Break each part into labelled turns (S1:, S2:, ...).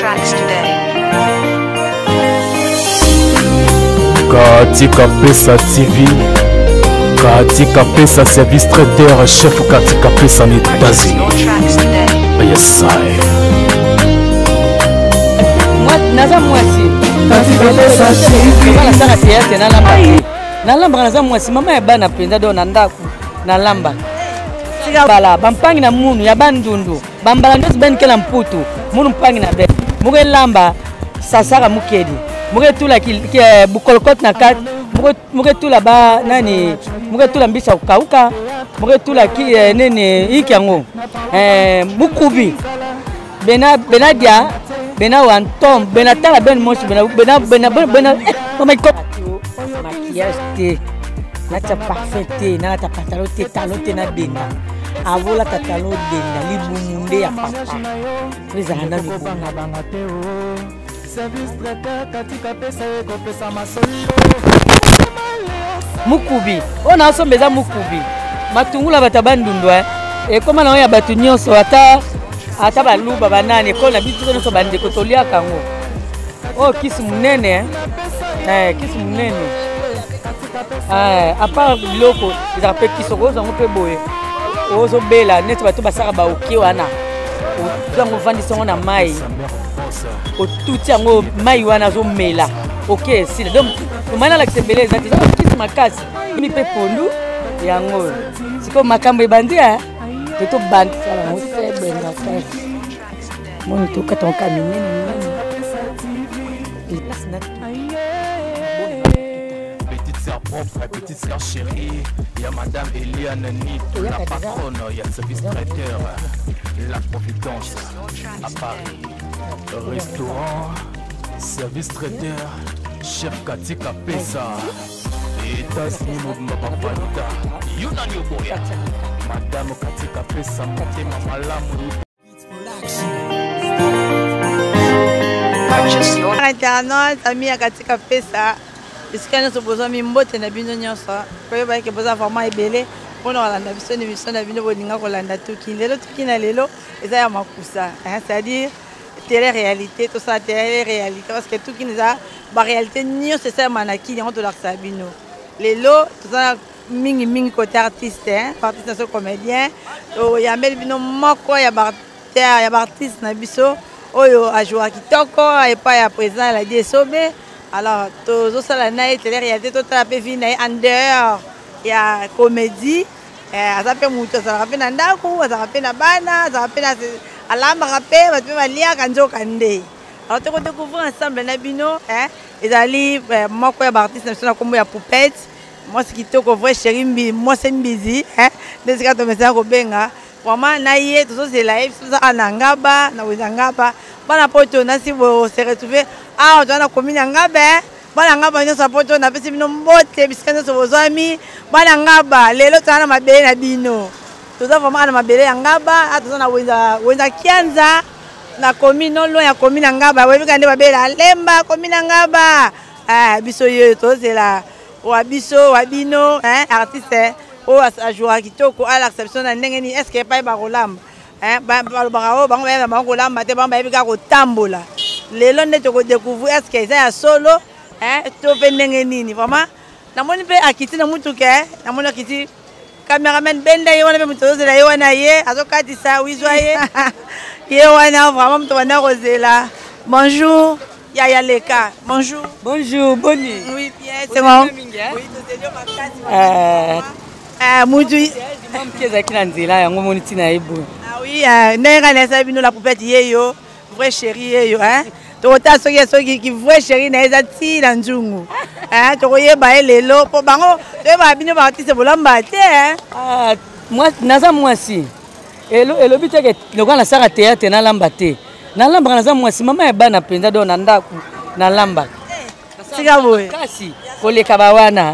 S1: tracks today.
S2: Katika Pesa TV, Katika Pesa Service Traiteur, chef Katika Pesa en États-Unis. Yes, I.
S3: Naza mwasi Katika Pesa TV bana saka théâtre na lamba na lamba naza mwasi mama ya bana penza do na ndaku na lamba sika bala bampangi na munu ya bandundu bambala ndosi ben kela mputu munu mpangi na be muge lamba sasaka mukedi muge tula ki bukolokot na kat muge tula ba nani muge tula mbisa ukauka muge tula ki nene ikiango mukubi benadia bena wantom bena tala ben moshi bena mama ko maquillage te na ta parfait na ta pantalon te talon te na benda avola ta talon benda libumunde ya papa bizana bibuna banga te o service traiteur Katika Pesa eko pesa masolo mukubi ona sombeza mukubi matungula batabandundwa e koma na ya batu nyonso ata baluba banane ko na bitu no so bande ko tolia kango oh kisi munene kisi munene apa biloko za pe kiso ko za ngope boye ozo bela net bato basaka ba oki wana zango vandi songo na mai o tuti yango mai wana zo mela OK si donc mana la kisembeleza ti kisi makasi mi pe pondu yango siko makambo ebandia to band sala mo se benga fa mon to ka ton caminer
S2: petite sœur propre, petite sœur chérie, il y a madame Eliane Nito, la patronne, il y a le service traiteur, la Providence à Paris, le restaurant, service traiteur, chef Katika Pesa, États-Unis Mabafanta, Yunani Boya. Madame Katika Pesa motema malamu
S4: internaute ami ya Katika Pesa bisika nyonso bozwa mimbote na bino nyonso koyeba eke boza vraiment ebele mpona kolanda biso na émission na bino bolinga kolanda tuki lelo tuki na lelo eza ya makusa c'est-à-dire télé-réalité tosala télé-réalité parce que tuki eza baréalité nyonso esalema na kini yango tolakisa bino lelo tozala mingi côté artiste artiste comédien yambeli bino moko ya artiste na biso oyo ajouer kitoko epa ya président la DSOB alors tozo sala na télé réalité totala pe vi na en dehors ya comédie aza pe mutu azala pe na ndaku azala pe na bana azala pe na alamba pe bato balia kanzoka nde alors to découvrir ensemble na bino ezali moko ya artiste na biso na kombo ya Poupette moi ce qui te vrai chéri mbi moi c'est mbizi des gars to message ko benga vraiment na yé tout ça c'est live ça anangaba na wezangaba bana poto na si bo se retrouver on doit na commune ngaba bana ngaba nyo sa poto na pesi bino mbote bisikana so bozami bana ngaba lelo tana mabele na bino tout ça vraiment na mabele ngaba atoza na weza kianza na commune no lo ya commune ngaba webi kande mabele alemba commune ngaba biso yo to c'est la wabiso wabino artiste o ajouer kitoko ala exception na ndenge ni est-ce que pas ba rolamba ba bango ba rolamba te bamba ebika ko tambola lelo nde to ko découvrir est-ce que ça ya solo to pe ndenge nini vraiment na moni pe akiti na mutu ke na moni akiti cameraman benda ye wana pe mutu zela ye wana ye azokatisa wizwa ye ye wana vraiment mutu wana kozela bonjour Yaya Leka, bonjour.
S3: Bonjour, bonne nuit.
S4: Oui, bien, c'est bon. Oui, Moudou. Ah oui, n'est-ce la poupette yeyo, vrai chéri yeyo, hein. Tota soki qui vrai chéri na ezati na nzungu. Hein, to koyeba lelo po bango, to ba bino ba artiste bolamba te, hein.
S3: Ah, moi naza mwasi. Elo biteke lokana saka théâtre na lamba te. Na lamba naza mwasi mama ya bana penza do na ndaku na lamba
S4: sika boye
S3: kasi koleka bawana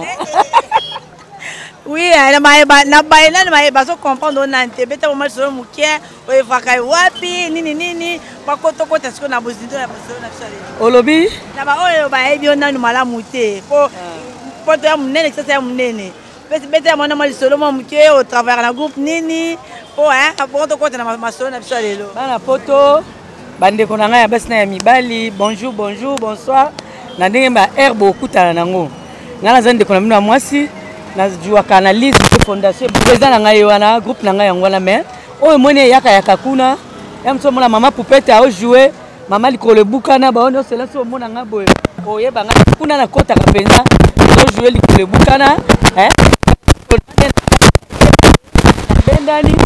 S4: oui na maeba so comprendre na ntebeta mo solo mukie o efaka wapi nini bakoto kota siko na bozindo ya bozindo na bisale
S3: olobi
S4: na ba oyo ba ebi ona no malamu te po to ya munene kisa ya munene beta ya mwana mali solo mo mukie o travailler na groupe nini po bakoto kota na masolo na bisale lo
S3: bana poto bande ko na ngai basi na ya mibali bonjour bonjour bonsoir na ndenge ba herbe okutana nango ngana zande ko na mino mwasi na juaka analyse de fondation président na ngai wana groupe na ngai yango na mais oyo mone yaka kuna ya mso mona mama poupette a jouer mama likolo bukana ba ono cela so mona nga boye oyeba nga kuna na kota ka penza o jouer likolo bukana bendani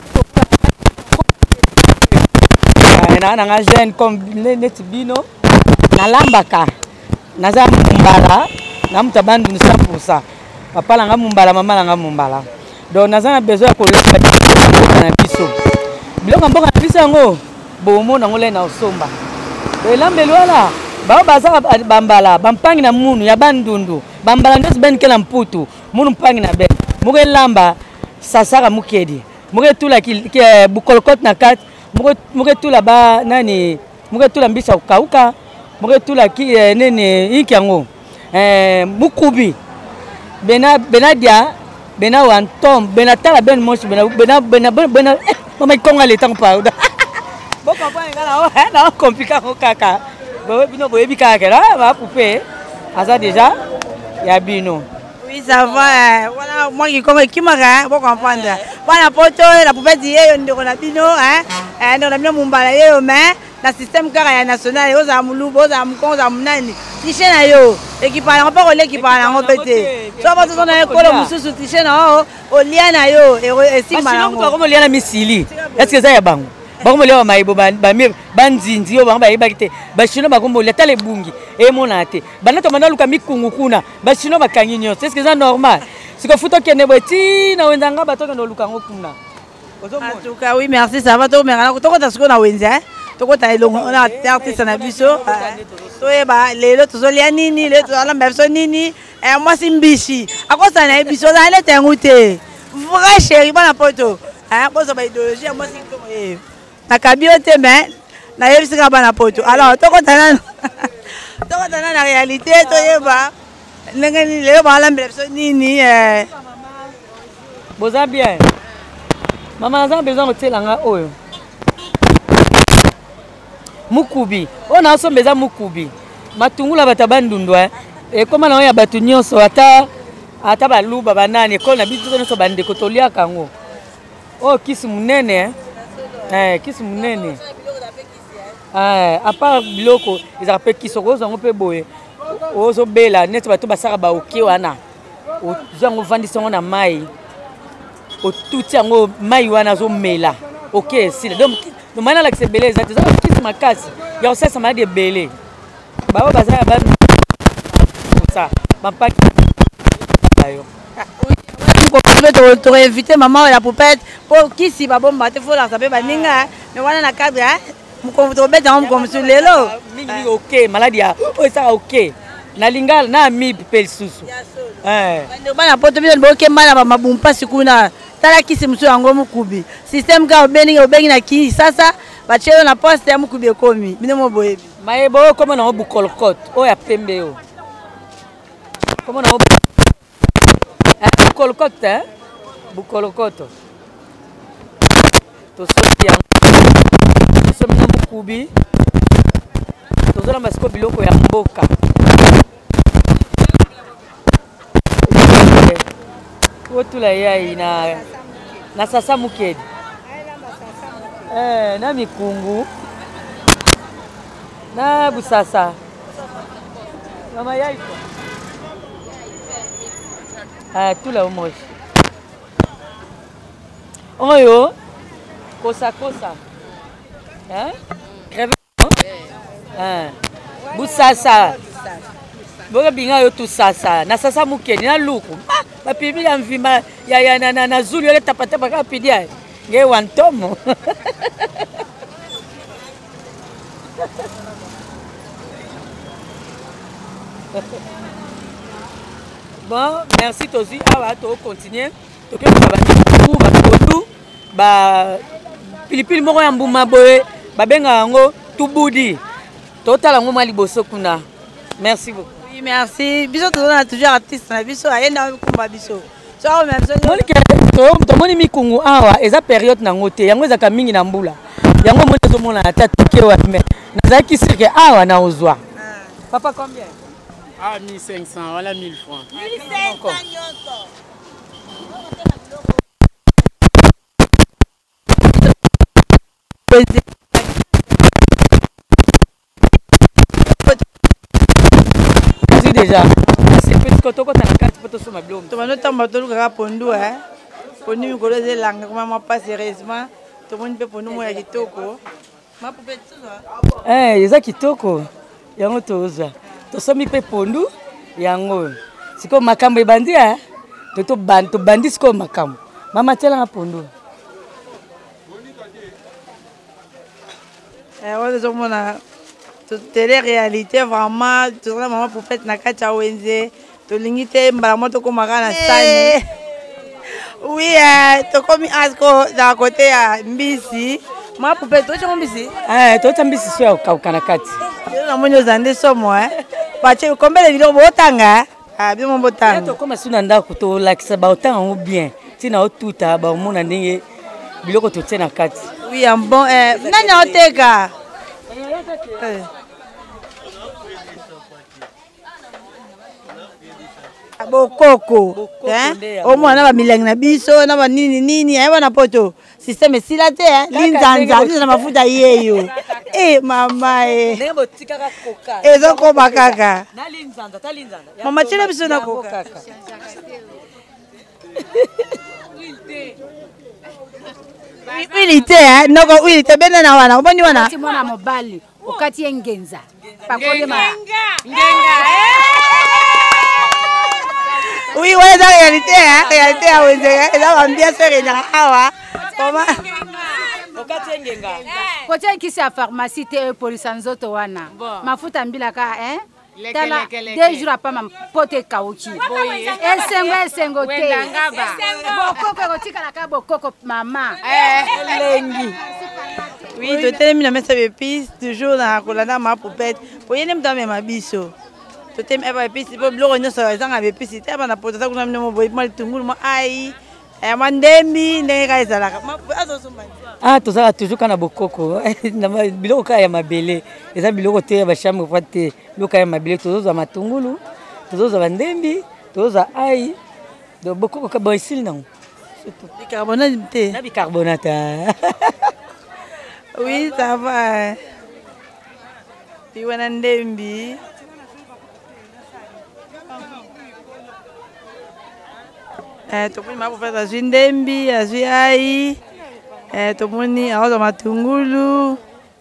S3: na nga jeune comme net bino na lambaka naza mumbala na mutabandu 100% papa langa mumbala mama langa mumbala donc naza na besoin ko leka na biso biloko mboka na biso yango bomo na ngole na osomba elambeli wala bao baza bambala bampangi na munu ya bandundu bambala ndosi ben kela mputu munu mpangi na ben muge lamba sasara mukedi muge tula ki bukolokot na kat muge tula ba nani muge tula mbisa ukauka muge tula ki nene inkiango mukubi benadia bena wantom benatala ben moshi bena mama ikonga le temps pa bon papa ngala na compliqué ko kaka bo bino boye bikaka la ba poupée aza déjà ya bino.
S4: Oui, ça va. Voilà, moi qui comme qui m'a bon comprendre. Voilà poto la poupée dit on a bino hein. On a bien mumbala yo mais na système kara national yo za mulubo za mkongo za munani. Tiche na yo équipe pas relais qui parle en pété. So ba to na ekolo mususu tiche na o liana yo et simba na ngo.
S3: Comme liana misili. Est-ce que ça ya bango? Bango lewa maibo ba banzinzi yo bango ba ibakite. Ba chino ba kombo leta le bungi e monate. Bana to manaluka mikungu kuna. Ba chino ba kanginyo. Est-ce que ça normal? Siko futo kene boti na wendanga ba to kene luka ngokuna.
S4: En tout cas oui merci ça va to mengana to kota siko na wenza. Tokota elongo na artiste na biso toyeba lelo tozolia nini lelo tozalamba biso nini moi simbishi akosa na biso na lete ngute vrai chéri bana poto bozo ba idéologie moi si na kabiote mais na yebisika bana poto alors tokota na réalité toyeba ndenge lelo balamba biso nini
S3: boza bien mama za besoin otelanga oyo mukubi ona sombeza mukubi matungula batabandundwa e koma na ya batu nyonso ata baluba banani ko na bitu nyonso bande ko tolia kango o kisi munene kisi munene a part biloko ils appellent kiso ko zango pe boye ozo bela net batu basaka ba oki wana o zango vandisongo na mai o tuti yango mai wana zo mela OK si donc no mana la que c'est belé exact ça qui ma casse il y a aussi ça m'a dit belé ba ba ça ba ça ba pas ayo
S4: oui to inviter maman la poupette pour qui si ba bomba te faut la saper ba ninga mais wana na cadre mu ko to beta on comme sur lelo
S3: mingi OK maladie o ça OK na lingala na mi pel susu
S4: ndio bana poto bino boke mala ba mabumpa sikuna tala kisi mso yango mukubi système ka obengi na ki sasa bachelo na poste ya mukubi ekomi bino mo boyebi
S3: mayebo comme na bukolokot o ya pembe o comme na bukolokot bukolokoto to soti ya so mukubi to zola masiko biloko ya mboka wotula yai na sasa mukedi na mikungu na busasa mama yai tula umoshi oyo kosa creve busasa boka binga yo tu sasa na sasa mukedi na luku ba pibi ya mvima ya na zulu ile tapata baka pidia nge wantomo bon merci tozi awa to continuer to ke ba tout ba pilipili moko ya mbuma boye ba benga yango tubudi totala ngo mali boso kuna merci beaucoup.
S4: Oui, merci. Biso to na toujours artiste na biso ayenda kumba biso. So même so
S3: moni ke to moni mikungu awa eza période na ngote yango eza ka mingi na mbula yango moni nazomona ata toke wapi mais nazalaki sûr que awa naozwa. Papa combien?
S1: Ah 1500 voilà 1000 francs.
S4: 1500
S3: déjà. C'est petit côté quand on a 4 poteaux sur ma blonde.
S4: Tu vas nous tomber tout le gars pondu hein. Pondu me coller des langues comment pas sérieusement. Tout le monde peut pour nous moi kitoko. Ma poupée tout ça.
S3: Eh, yeza kitoko. Yango toza. To somi pe pondu yango. Siko makambo ebandi hein. To bandi siko makambo. Mama tela na pondu.
S4: On est au monde. Télé-réalité, vraiment, tu vois, maman pour faire na kacha wenze, tu l'ingité, maman tu comme na sani. Oui, tu comme asko d'un côté à Mbisi, maman pour faire tout ça Mbisi.
S3: Tout ça Mbisi sur au kanakati.
S4: Na monyo zande so moi, parce que combien de vidéos botanga, bien mon botanga.
S3: Tu comme sunanda kuto lakisa ba otanga bien, tina otuta ba mona ndenge biloko to tena kati.
S4: Oui, un bon nanya oteka. Bokoko au moins na ba mileng na biso na ba nini ayi na poto système sila te linzanza na mafuta yeyo mama
S3: ndebo tikaka koka
S4: ezoko bakaka
S3: na linzanza ta linzanza
S4: mama tshela biso na koka Wilite noko wilite bena na wana oboni wana
S5: ti mwana mobali okati engenza pakole ma
S4: ngenga oui ouais la réalité à wenze eza ambiance renga awa mama
S3: okati engenga
S5: kote kisi ya pharmacie te police nzoto wana mafuta mbilaka tala 2 jours apa mapote kauki esengo te bokoko kotikala ka bokoko mama
S4: lengi oui tu t'es mis na mesa épice toujours na kolanda ma poupette pour yene mtame mabiso tu t'es mis épice pour bloko nyoso ezanga épice te bana potata kuna mno boy mal tungulu ma ai mandembi ndenge ka ezalaka
S3: tozala toujours kana bokoko na biloko ka ya mabele eza biloko te ya bashambre fa te biloko ya mabele tozoza matungulu tozoza bandembi tozoza ai do bokoko ka boisil nango
S4: bicarbonate te
S3: na bicarbonate
S4: oui ça va piwana ndembi toponi mapopete azwi ndembi azwi ai tomoni aoza matungulu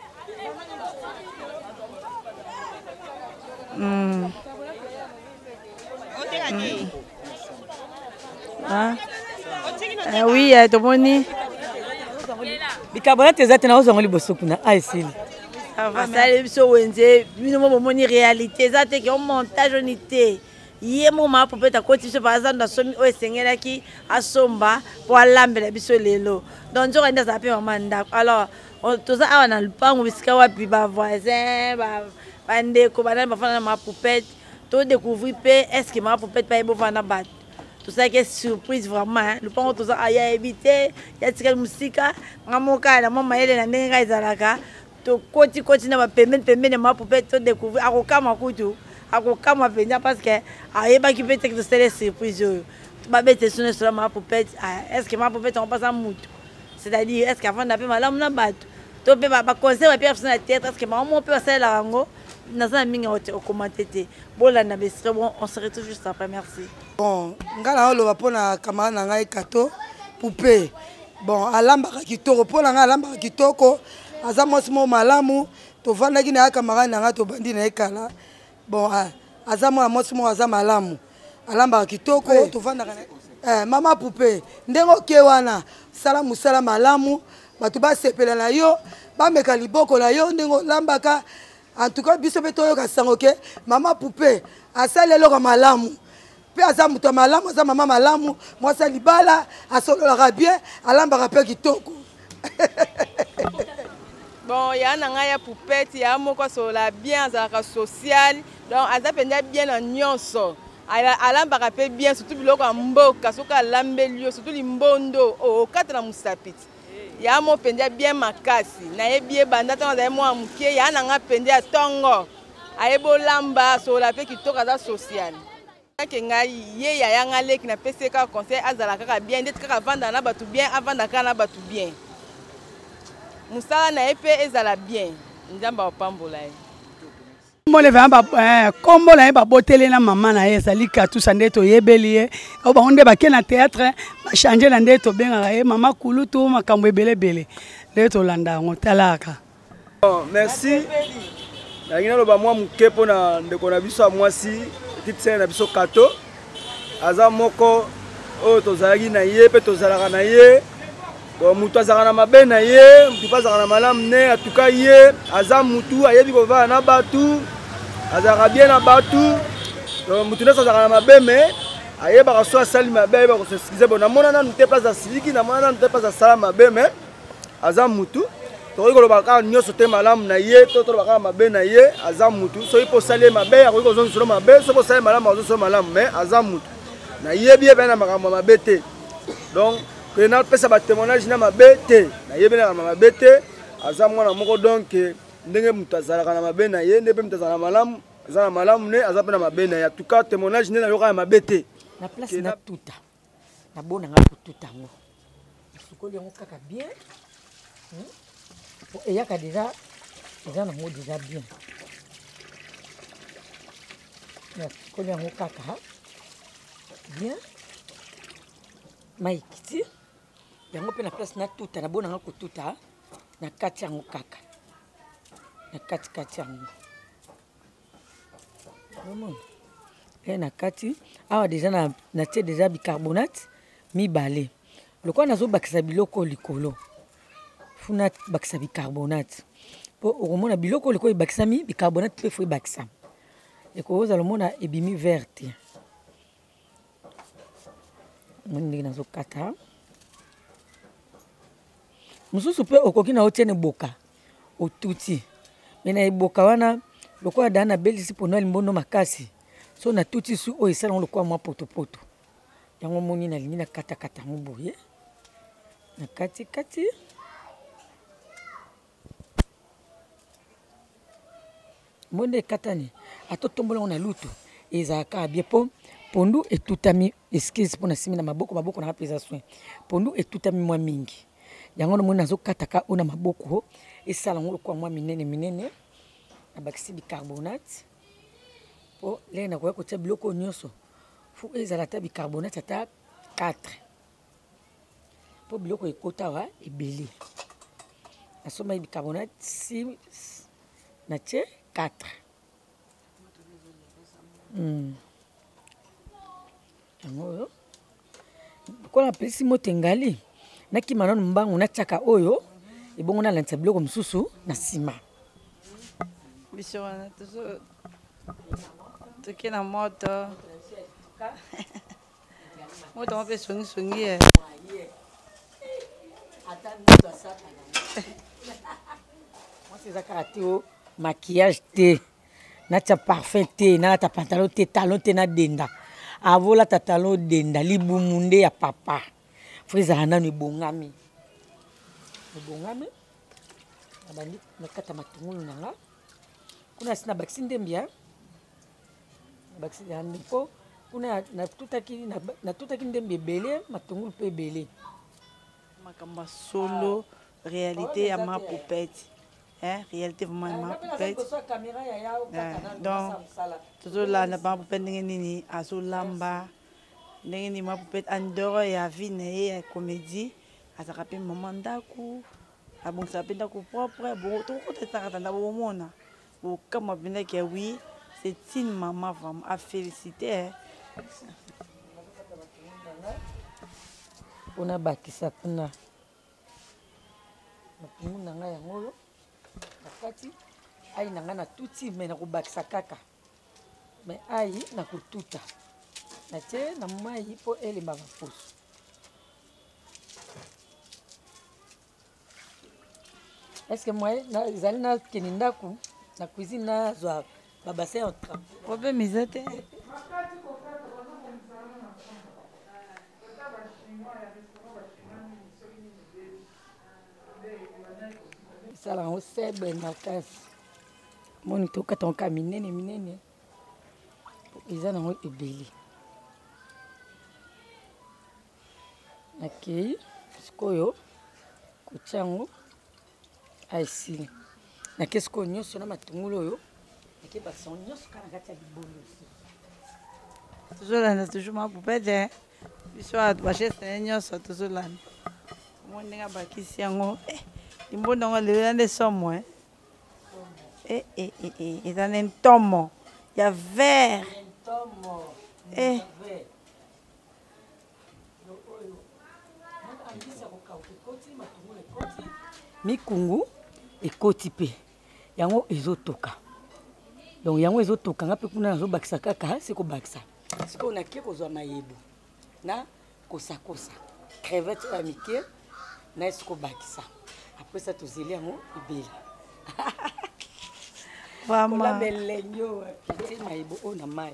S4: oui tomoni
S3: bicarbonate eza te naozango liboso kuna aesili
S4: asali biso wenze bino mo bomoni réalité eza te ke omontage oni te ye mo mapopete akoti biso bazando asomi oyo esengelaki asomba mpo alambela biso lelo donc nzoka nde azala mpe mama ndako alors toza awa na lupango bisika wapi bavoisin bandeko banani bafanda na mapopete todécouvrir mpe estce mapopete mpe ayebofanda bato tosalaki surprise vraiment lupango toza ayayebi te yatikali mosika nga mokala na mwa mayele na ndenge ngai ezalaka tokoti na bapembeni ya mapopete todécouvrir akokama kutu akokama mpenza parce que ayebaki mpe teke tosala surprise oyo babete sone sola mapopete estce mapopete akopasa mutu c'est-à-dire estce afanda mpe malamu na bato to mpe baconseil bape afiso na théâtre estce mamo mpe basalelaka yango naza na mingi okomante te bolanda bestre bon on se retrouve juste après merci
S6: bon nga na oloba mpona camarade na ngai kato poupée bon alambaka kitoko mpona ngai alambaka kitoko aza mwasi mo malamu tovandaki na ya camarade na ngai tobandi na ye kala bon aza mwana mwasi moko aza malamu alambaka kitoko tovandaka mama poupée ndenge oke wana sala mosala malamu bato basepela na yo bameka liboko na yo ndenge olambaka en tout cas biso mpe toyoka sango ke mama poupée asali eloko malamu mpe aza moto malamu aza mama malamu mwasi ya libala asololaka bien alambaka mpe kitoko
S7: bon ya na ngai ya poupette ya moko asolola bien azalaka social donc aza mpenza bien na nyonso alambaka mpe bien surtout biloko ya mboka soki alambeli yo surtout limbondo okata na mosapiti ya mo pendia bien makasi na yebi banda tana za mo amuke ya na nga pendia tongo ayebo lamba so la pe kitoko za social ke ngai ye ya yanga leki na PCK conseil azala kaka bien ndet kaka vanda na batu bien avanda kaka na batu bien musala na epe ezala bien nzamba opambola ye
S8: Mbole vamba kombo na ba botele na mama na ye sali katu sande to yebeli ye o ba onde ba ke na théâtre ba changer na ndeto benga ye mama kulutu makambo ebele bele ndeto landa ngotalaka.
S9: Merci. Na ngina lo ba mwa muke pona ndeko na biso amwasi petite sœur na biso kato aza moko o tozalaki na ye pe tozalaka na ye. Bon, mutu azalaka na mabe na ye, mutu azalaka na malamu ne, atuka ye, aza mutu ayebi kovanda na batu, azalaka bien na batu. Donc mutu nyonso azalaka na mabe me ayebaka so asali mabe ayebaka koseskize. Bon, namona nanu te place asiliki, namona nanu te place asala mabe me aza mutu. Tokoki koloba kaka nyonso te malamu na ye, to toloba kaka mabe na ye, aza mutu. Soki mpo osali ye mabe akoki kozongisolo mabe, soki osali malamu azosolo malamu me aza mutu. Nayebi ye mpe na makambo mabe te. Donc que na pesa ba témoignage na mabe te na yebena na mabe te aza mwana moko donc ndenge mutu azalaka na mabe na ye ndebe mutu azala malamu azala malamu ne aza pe na mabe na ye en tout cas témoignage ne na yoka ya mabe te
S3: na place na tuta na bona nga tuta ngo sukoli ngo kaka bien et yaka déjà na ngo déjà bien na sukoli ngo kaka bien maikiti yango pe na place na tuta na bona nga ko tuta na kati yango kaka na kati yango vraiment na kati awa déjà na tie déjà bicarbonate mibale lokwa nazo bakisa biloko likolo funa bakisa bicarbonate po okomona biloko likolo bakisami bicarbonate pe fo bakisa ekoza lomona ebimi verte ndenge nazo kata mususu pe okoki na otiene boka otuti mena eboka wana lokola dana belisi pona limbono makasi so na tuti su o esala lokola mwa poto yango moni na lingi na kata ngo boye na kati monde katani atotombola na lutu ezaka bien po pondu etutami excuse pona simi na maboko na pesa soin pondu etutami mwa mingi yango no mona zokataka ona maboko esala ngolo kwa mwa minene na bakisi bicarbonate po le na kwa kotia biloko nyonso fu ezala ta bicarbonate ata 4 po biloko ekota wa ebele asoma bicarbonate 6 na tie 4 yango kola pesi motengali nakima nano mbangu natiaka oyo ebongo nalandisa biloko mosusu na nsima
S4: biso wana toke na moto moto mpe songisongi ye
S3: mwasi eza kaka te o maquillage te natia parfum te nalata pantalon te talon te nadenda avola tatalo denda libumu nde ya papa fo ezala nano ebongami nabandi nakata matungulu nanga kuna asi nabakisi ndembia nabakisi yandi mpo kuna natutaki ndembi ebele matungulu mpe ebele
S4: makambo solo réalité ya ma poupette réalité vraiment ma poupette donc tozolanda ma poupette ndenge nini azolamba ndenge nini ma poupette andoro ya vie na ye ya comédie azalaka mpe mama ndako abongisaka mpe ndako propre tokokotetaka nda bomona bokamwa mpendaki ya wi c'est une maman vraiment à féliciter
S3: mpona bakisa kuna matungu na ngai yango oyo nakati ai na ngai natuti me nakobakisa kaka me ai nakotuta natie na mai mpo elemba baposo estce moi ezali nakende ndako na cuisine nazwa babassin en train
S4: obemisa te
S3: sala ngo sebe makasi moni tokata nka minene eza nango ebele nakei sikoyo kotia yango aesili nakei sikoyo nyonso na matungulu oyo nakei bakisa ngo nyonso kaka na kati ya libolo
S4: tozolanda toujours mapupete biso bachesene nyonso tozolanda mo ndenge abakisi yango limbondo yango lelo eza nde somo eza na ntomo ya vert
S3: mikungu ekoti pe yango ezotoka donc yango ezotoka nga mpe kuna nazobakisa kaka sikobakisa sikoyo nakie kozwa mayebo na kosakosa crevete ya mike na esikobakisa apres sa tozeli yango ebele olabelenyo apeti mayebo oyo na mai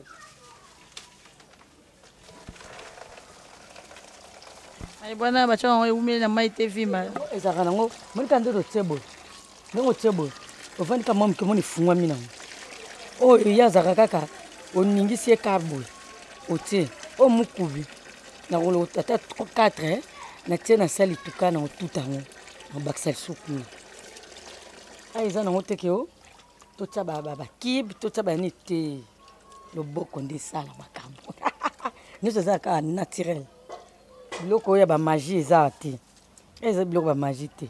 S4: bwana batia yango eumeli na mai te vima
S3: ezalaka nango monika nde totie boye ndenge otie boye ovandika mwa moke moni efungwami nango oyo ye azalaka kaka oningisi ye kar boye otie oyo mokubi nakolo ata 4 natie na sali tuka na otuta yango nabakisa lisusu kuna ayo eza nango teke o totia bakibe totia bayani te loboko nde esala makambo nyonso eza kaka naturel biloko oyo ya bamagie eza te eza biloko bamagie te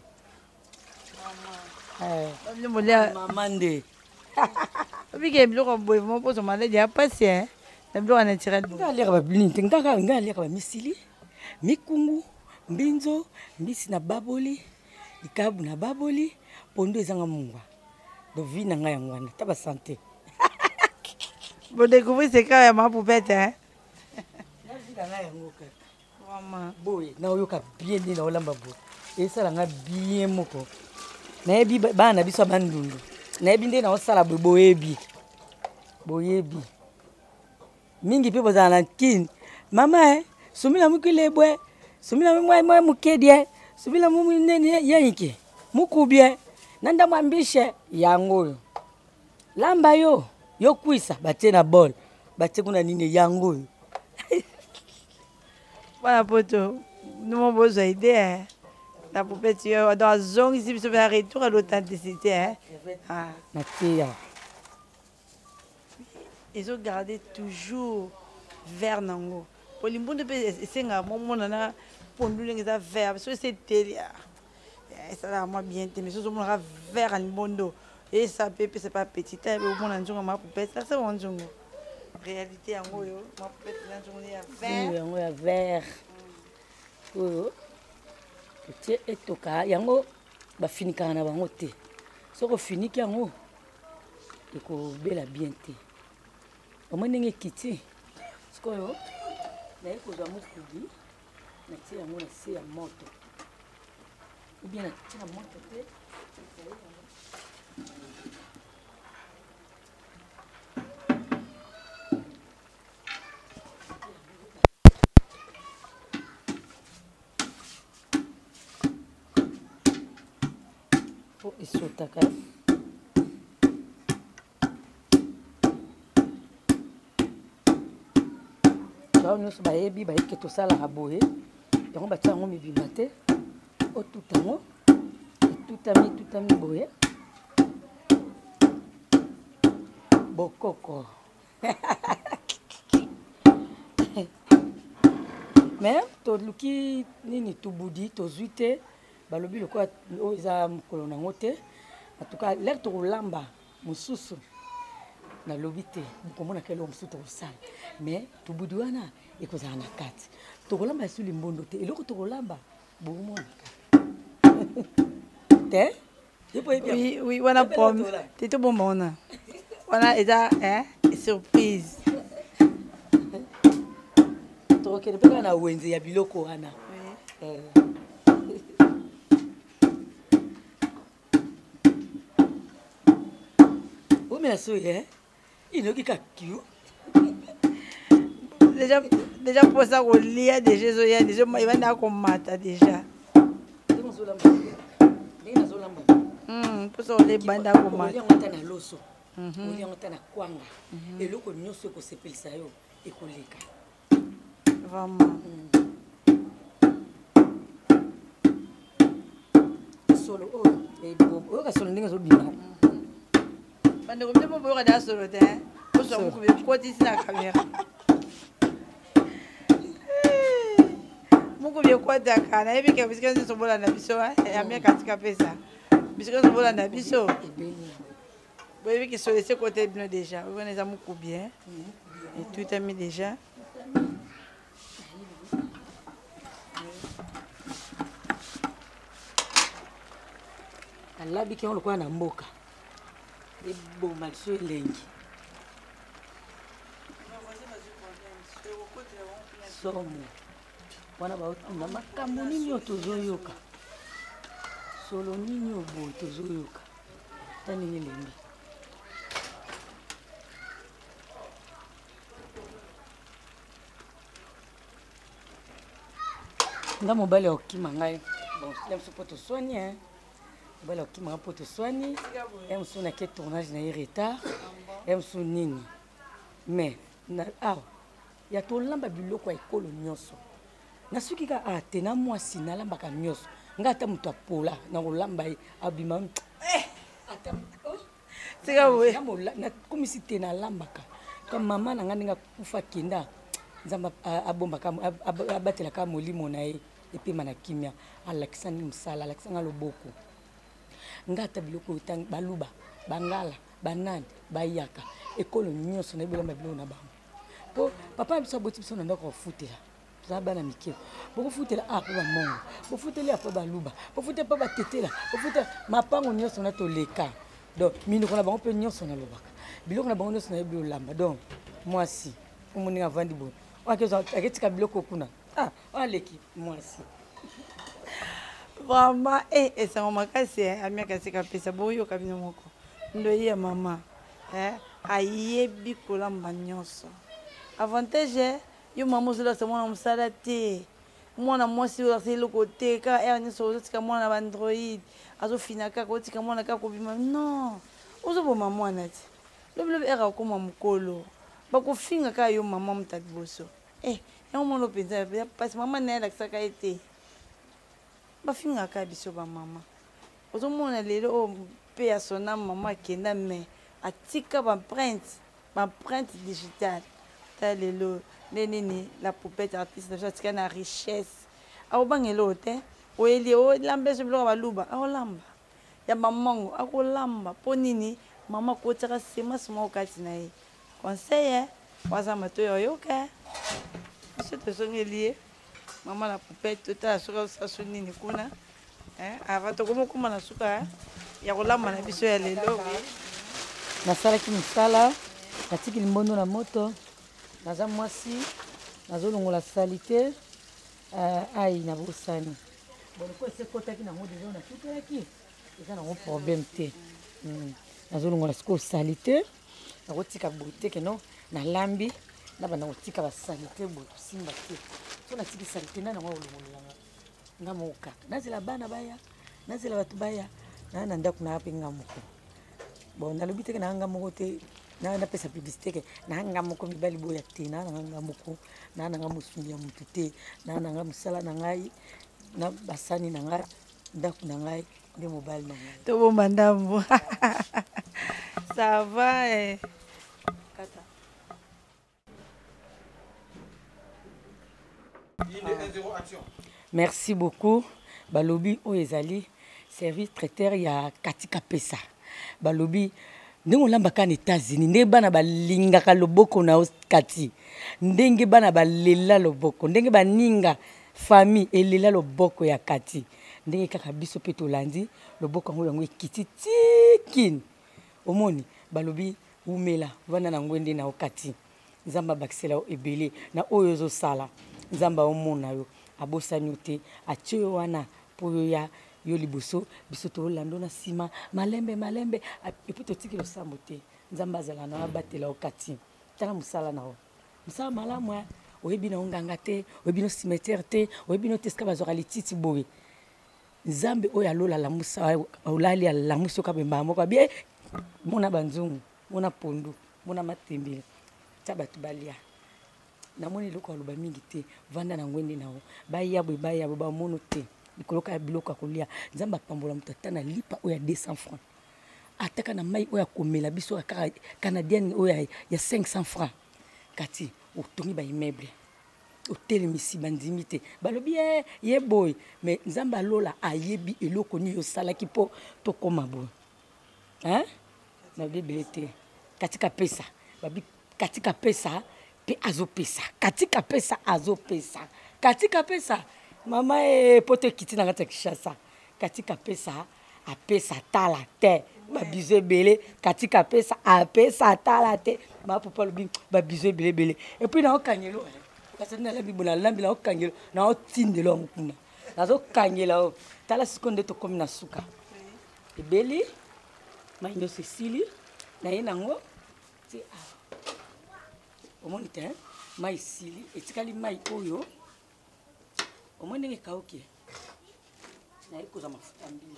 S3: mama nde
S4: obike biloko boye moposo maladi ya pasi na biloko ya naturel
S3: nga aliaka babilini te nga aliaka bamisili mikungu mbinzo mbisi na baboli likabu na baboli pondo ezanga mungwa dovi na ngai yango wana ta basante
S4: bodécouvrir seka ya mapupete
S3: navi na ngai yango kaka boye na oyoka bien nde na olamba boye esalanga bien moko nayebi bana na biso ya bandundu nayebi nde na osala boye boyebi mingi mpe bozala na kini mama sumila mukile bwe sumila mwa mukedi sumila munene yanike mukubie nanda mwambishe yango oyo lamba yo kwisa batie na bol batie kuna nini yango oyo
S4: bana poto numo bozwa ide na poupette yo dans azongisi biso mpe na retour à l'authenticité
S3: natia
S4: ezogarde toujours vert nango po limbundu mpe esengaka momonana pondu ndenge eza vert so ese eteli esalaka mwa bien te mais so ozomonaka vert ya limbondo esa mpe epesa mpe apeti ta mpe omona nzongo ya mapupete asa wa nzongo réalité yango oyo mapupete eza nzongo nde ya vert
S3: yango ya vert oyo etie etoka yango bafinikaka na bango te soki ofiniki yango ekobela bien te omoi ndenge ekiti sikoyo naye kozwa mokubi natie yango na se ya moto ubien natie na moto te po esotaka bao nyonso bayebi bayeke tosalaka boye yango batia yango mibimba te otuta yango etutami boye bokoko mais toluki nini tobudi tozwi te balobi lokola oyo eza mokolo nango te atuka lere tokolamba mosusu nalobi te bokomona ke eloko mosusu tokosala mais tobudi wana ekozala na kati tokolamba esu limbondo te eloko tokolamba bokomona te
S4: oui wana pome te tobomba wana wana eza surprise
S3: tokokende mpe kaka na wenze ya biloko wana omela soye inoki kakiu
S4: déjà mposa kolia déjà ezoya déjà ebandaka komata déjà mposa olebanda komata
S3: oliango na loso oliango na kwanga eloko nyonso ekosepelisa yo ekoleka
S4: vraiment
S3: solo oyo kasolo ndenge ezobima
S4: bandeko mpe mpo boyoka da solo te posa mokobe ekotisi na kamera mokobi ekwataka nayebi ke bisika nyonso bolanda biso yamia katika pesa bisika nyonso bolanda biso boyebi ke solo ese kote bino déjà oyona eza mokubi etutami déjà
S3: alabi ke lokola na mboka eboma liso elengi somo wana baotuna makambo nini oyo tozoyoka solo nini oyo boye tozoyoka ta nini elengi nga mobali akokima ngai bon ya mosu mpo toswani mobali akokima ngai mpo toswani ya mosu nake tournage na ye retard ya mosu nini mais awa ya tolamba biloko ya ekolo nyonso nasuki ka te na mwasi nalambaka nyonso nga ata moto apola na kolamba ye abima nakomisi te nalambaka ka mama na nga ndenge akufa kenda nzambe abombaka abatelaka molimo na ye epema na kimia alakisa nini mosala alakisa nga loboko nga ata biloko oyo baluba bangala banani bayaka ekolo nyonso na bilamba biloko na bango po papa na biso aboti biso na ndako kofutela za bana mike bokofutela mpo bamongo bofuteli mpo baluba bofutela mpo batetela bofutela mapango nyonso na toleka donc minoko na bango mpe nyonso nalobaka biloko na bango nyonso nayebi olamba donc mwasi omoninga avandi boye aketika biloko kuna aleki mwasi
S4: vraiment esango makasi amiaka sika pesa boyoka bino moko ndoyi ya mama ayebi kolamba nyonso avantage yo mama ozolakisa mwana mosala te mwana mwasi olakisa eloko te kaka ere nyonso ozotika mwana na baandroid azofina kaka otika mwana kaka kobima non ozoboma mwana te lobilobi ere akoma mokolo bakofinga kaka yo mama moto liboso yango mwana openza pasi mama naye alakisaka ye te bafingaka kaka biso bamama ozomona lelo oyo mpe ya sona mama akenda me atika bamprinte digitale ta lelo nde nini la poupette artiste na biso atika na richesse akobangela oyo te oyeli olamba eso biloko baluba akolamba ya bamongo akolamba mpo nini mama akotiaka semasi moko kati na ye conseil waza matoyo oyoka biso tosongeli ye mama la poupette totala soki asaso nini kuna ava tokomokoma na suka ya kolamba na biso ya lelo
S3: nasalaki mosala natiki limbondo na moto naza mwasi nazolongola salite ai na bosani bonoko esekotaki nango deja natutelaki eza nango problème te nazolongola sikoyo salite nakotika boye te keno nalambi na banda kotika basalite boye kosimba te so natiki salite nda nango olongolelanga nga moko kaka nazela bana baya nazela bato baya naa na ndako naa mpe nga moko bon nalobi teke naa nga moko te napesa publicité ke naa nga moko mibali boya te naa nanga nga moko naa nanga mosuni ya motu te naa nanga mosala na ngai na basani na ngai ndako na ngai nde mobali na ngai
S4: tobomba ndambo ça va kata
S3: merci beaucoup balobi oyo ezali service traiteur ya katika pesa balobi ndenge olambaka na États-Unis ndenge bana balingaka loboko na kati ndenge bana balela loboko ndenge baninga famille elela loboko ya kati ndenge kaka biso mpe tolandi loboko yango yango ekiti tikini omoni balobi umela vanda na ngwende na okati nzambe abakisela ebele na oyo ozosala nzambe omona yo abosani yo te atie yo wana mpo yo ya yo liboso biso tolanda na nsima malembe epuis totiki losambo te nzambe azala na abatela okati tala mosala na yo mosala malamu oyebi na onganga te oyebi no cimetière te oyebi no te esika bazwaka lititi boye nzambe oyo alola lamusa olali alamusa okabemba moko bien mona banzungu mona pondu mona matembele tia bato balia namoni eloko aloba mingi te vanda na ngwende nao bayabwe bamono te likoloka ya biloko ya kolia nzambe apambola moto ata na lipa oyo ya 200 francs ataka na mai oyo akomela biso kaka canadienne oyo ya 500 francs kati otongi baimmeuble otelemisi bandimi te balobi ye boy mais nzambe alola ayebi eloko nini osalaki mpo tokóma boye nabi ebele te katika pesa babi katika pesa mpe azopesa katika pesa azopesa katika pesa mama po te ekiti na kati ya Kinshasa katika pesa apesa tala te babizo ebele katika pesa apesa tala te mapopo alobi babizo ebele epuis naokangelo kasi nalambi bo nalambi naokangelo naotindelo ya mokuna nazokangela o tala siko nde tokomi na suka ebeli mai nyonso esili na ye nango ti omoni te mai esili etikali mai oyo omoni ndenge ekauki naye kozwa mafuta mbila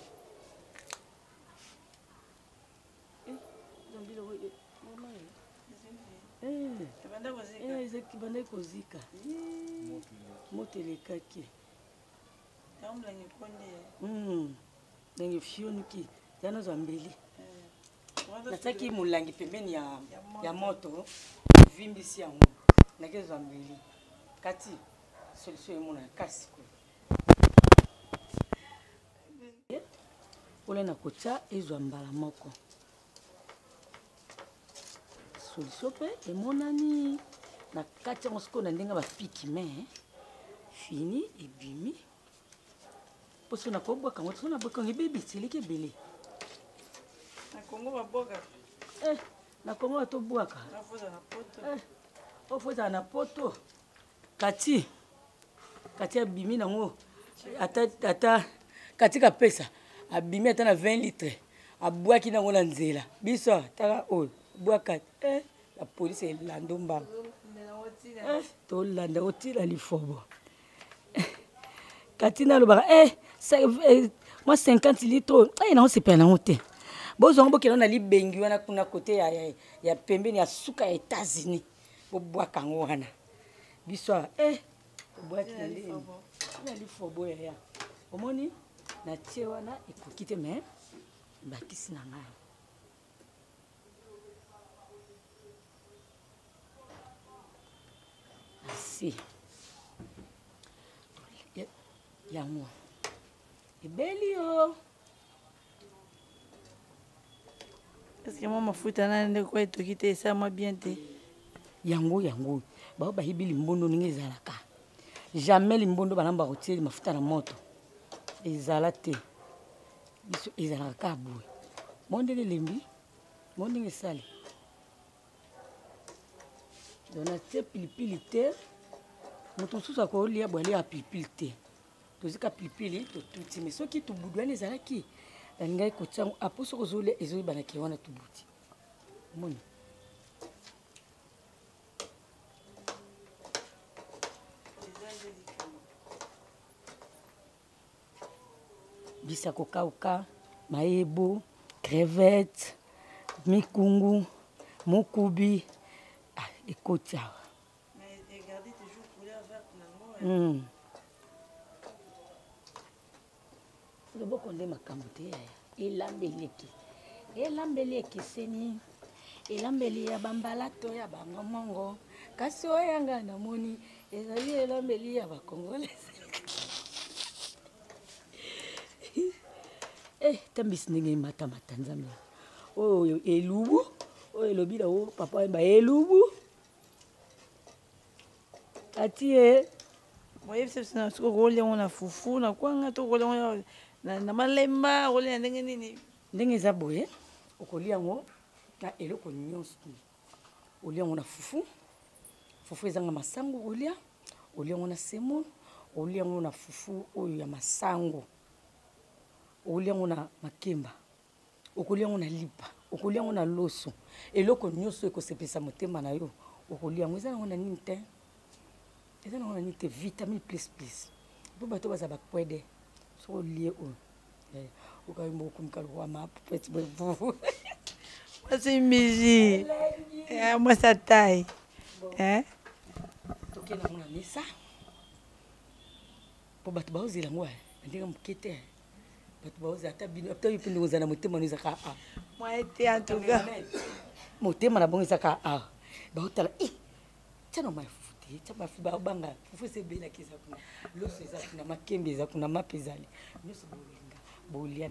S3: banda ekozika moto elekaki ndenge fionuki ya nozwa mbeli natiaki molangi pembeni ya moto vimbisi yango nakezwa mbeli kati solution emona kasi ole na kotia ezwa mbala moko solution mpe emonani na kati yango sikoyo na ndenge bapiki me fini ebimi mpo so nakobwaka ngo so nabwakango ebebisi eleki ebele na kongo batobwaka ofozala na poto kati abimi nango ata katika pesa abimi ata na 20 litres abwaki nango na nzela biso taka oyo bwaka la polisi elanda mbango tolanda otila lifobo kati nalobaka mwa 50 litres naosepela nango te bozwango bokela na libengi wana kuna kote ya pembeni ya suka ya États-Unis bobwaka ngo wana biso obwaki na lifobo ya omoni na tie wana ekoki te me bakisi na ngai asi yango ebeli yo
S4: Est-ce que moi mafuta na nde ko etoki te ça moi bien te
S3: yango bao bayibi limbondo ninge ezalaka jamais limbondo balamba kotie mafuta na moto ezala te biso ezalaka boye mondele lembi mondenge sali dona te pilipili te moto mosusu akolia bwali ya pilipili te tozika pilipili totuti mais soki tobudu wana ezalaki ngai kotiango apo soko ozolia ezoyebanaki wana tobuti moni bisa kokauka mayebo crevette mikungu mokubi ekoti awa loboko nde makambo te yaya elambeli ekeseni elambeli ya bambalato ya bangomongo kasi oyanga namoni ezali elambeli ya bakongolese tambisi ndenge matamata nzambe oyo elubu oyo elobi na papa yemba elubu kati
S4: moyebisa biso na siko kolia ngo na fufu na kwanga to kolia ngo na malemba kolia ndenge nini
S3: ndenge eza boye okolia yango na eloko nyonso olia yango na fufu ezanga masango olia yango na semo olia yango na fufu oyo ya masango okolia yango na makemba okolia yango na lipa okolia yango na loso eloko nyonso ekosepesa motema na yo okolia yango eza nango na nini te vitamine plus mpo bato baza bakwede so olie oyo
S4: C'est Miji. Moi, ça taille. Hein?
S3: Ok, on a mis ça. Pour battre bas, il a moi. On dit que quitter. Battre bas, il a tabine. Après, il peut nous en amener mon isaka.
S4: Moi, j'étais en tout cas.
S3: Mon thème, on a bon isaka. Bah, on t'a dit, tiens, on m'a foutu. Tiens, ma fille, bah, banga. Faut se bien la kisa. L'eau, c'est ça. On a ma kembe, ça. On a ma pesale. Nous sommes bolinga.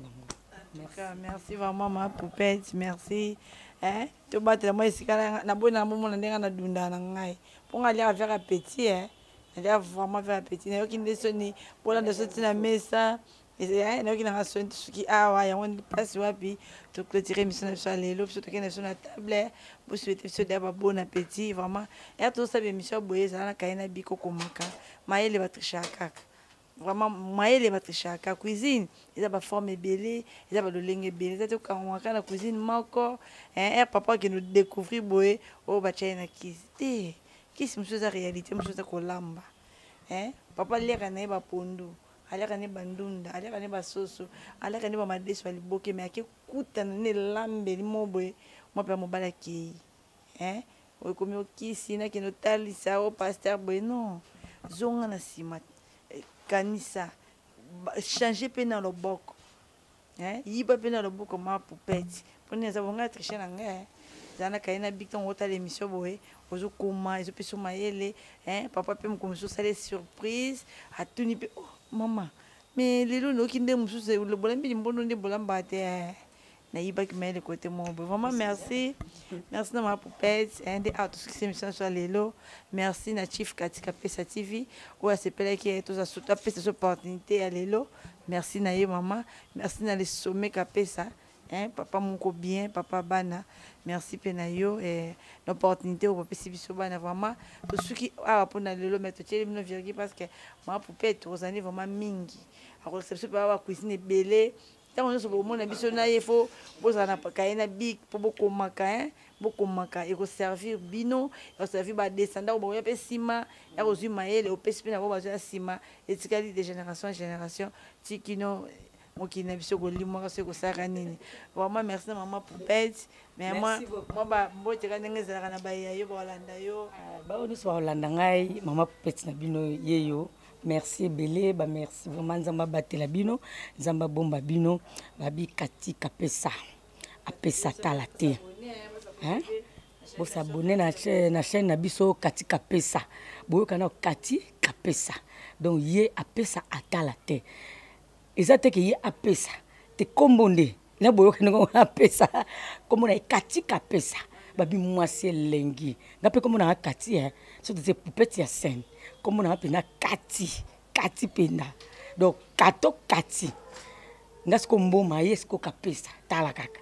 S4: Merci vraiment ma poupette, merci. Hein? Tu battes moi ici quand na bonne maman na ndenge na dunda na ngai. Pour aller faire appétit hein. Aller vraiment faire appétit. Na yoki ndesoni pour la ndesoni na mesa. Et hein, na yoki na rasoni tuki awa ya on passe wapi. Tu clôturer mission sur les lobes sur toke na sur la table. Pour souhaiter ce d'abord bon appétit vraiment. Et tout ça bien mission boye ça na kaina biko komaka. Maele batrisha vraiment maïle batrisha cuisine ils ont pas forme belé ils ont pas de lingue belé c'est quand on a la cuisine mako hein papa qui nous découvrir boé au bachina kisi kisi monsieur ça réalité monsieur ça kolamba hein papa leka na ba pondo aleka ne bandunda aleka ne ba soso aleka ne ba madeso aliboke mais akikuta ne lambe limo boé moi pa mo balaki hein o komi o kisi na kino talisa o pasteur boé non zonga na sima kanisa changer pe na loboko hein yiba pe na loboko ma poupette pone za bonga tricher na nga zana kaina bikton wota l'émission boé ozo koma ezo pe so mayele hein papa pe mo komiso sale surprise atuni pe oh maman mais lelo no kinde musu se le bolambi mbono ndi bolamba te na yiba ki mele côté mon vraiment merci merci na ma poupette et à tout ce qui s'émission sur lelo merci na chief katika pesa TV ou à sepela qui est tous à souta pesa cette opportunité à lelo merci na ye maman merci na les sommets kapesa hein papa moko bien papa bana merci penayo et l'opportunité au papa sibiso bana vraiment tout ce qui a pour na lelo mettre tele mino virgi parce que ma poupette aux années vraiment mingi à réception pas cuisine belé. On a besoin de faut big pour beaucoup maca beaucoup maca et servir bino et servir ba descendant au pe sima et aux humains au pespe na ba sima et tikali de génération en génération tikino mo ki na biso ko limo ka se ko saka nini vraiment merci maman poupette mais moi ba mbote ka ndenge za na ba yo ba landa yo
S3: ba oni so landa ngai maman poupette na bino yeyo. Merci Belé, bah merci vraiment Nzamba batela bino, Nzamba bomba bino, babi kati kapesa, apesa talate. Hein? Bo s'abonner na chaîne na biso kati kapesa. Bo kana kati kapesa. Donc yé apesa atalate. Ezate ke yé apesa, te kombonde. Na boyo kana apesa, comme on a kati kapesa. Babi mwasi lengi. Ngape comme on a kati hein, so des poupettes ya scène. Comme on a appelé Kati penda. Donc kato Kati. Ngasko mboma yesko kapesa tala kaka.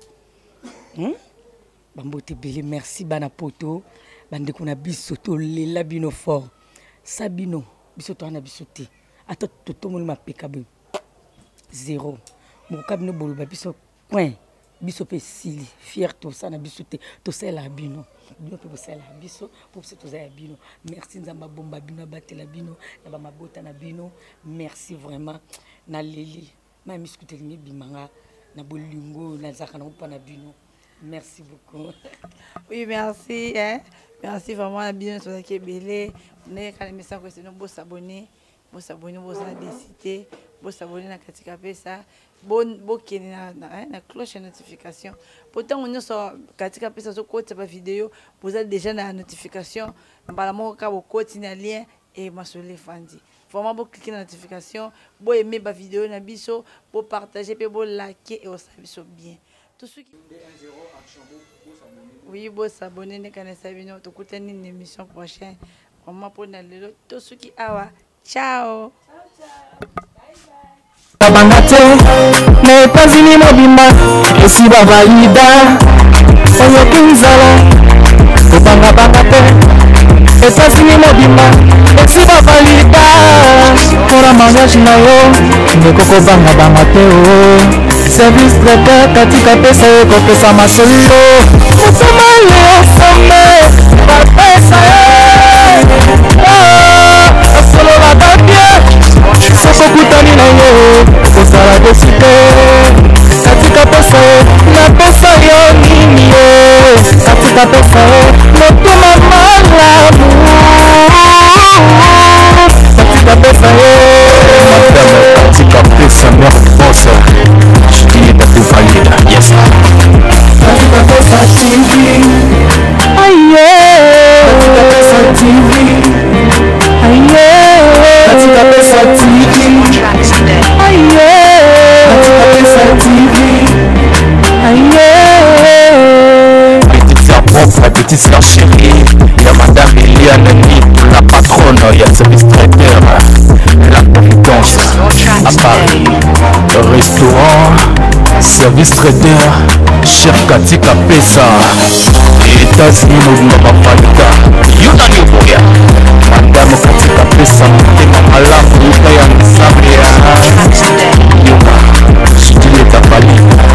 S3: Bambote belé merci bana poto. Bande kona biso to lela bino fort. Sabino biso to na biso te. Ata toto mo ma pekabe. Zéro. Mo kabino boluba biso point. Biso pe sili fier to ça na biso te to sela bino bino pe sela biso pour ce to za bino merci Nzamba bomba bino batela bino na ba mabota na bino merci vraiment na leli ma miskute lingi bimanga na bolingo na zaka na pa na bino merci beaucoup.
S4: Oui merci hein merci vraiment na bino to za kebele ne kana message ko sino bo s'abonner bo décider bo s'abonner na katika pesa bon bokeni na cloche de notification pourtant on so katika pesa so côté ba vidéo vous avez déjà la notification mbala moko ka bokoti na lien et masole fandi vraiment bo cliquer na notification bo aimer ba vidéo na biso bo partager pe bo liker et au biso bien tout ce qui oui bo s'abonner ne kana sabino to kutani une émission prochaine vraiment pour na lelo tout ce qui awa ciao
S10: Bangate, ne pazini mobimba, esi ba valida, oyo kinzala, obanga bangate, epazini mobimba, esi ba valida, ora mariage na yo, ne koko banga bangate o, service traiteur katika pesa yo kopesa masolo, mutuma leo some, ba pesa solo la tapie. Soko kutani na yo, kosala desite. katika pesa motuma malamu katika pesa
S2: madame katika pesa mère boss Juliette tu valide yes
S10: katika pesa TV aye katika pesa TV aye katika pesa TV aye katika pesa TV aye
S2: petite sœur chérie, y'a madame Eliane Nito, la patronne, y'a le service traiteur, la Providence à Paris, restaurant, service traiteur, chef Katika Pesa, États-Unis, Mobimba Bafalika, Yunani Boya, madame Katika Pesa, Mutema Malamu, Yukaya Nzambia, Yuma, Juliette Bali.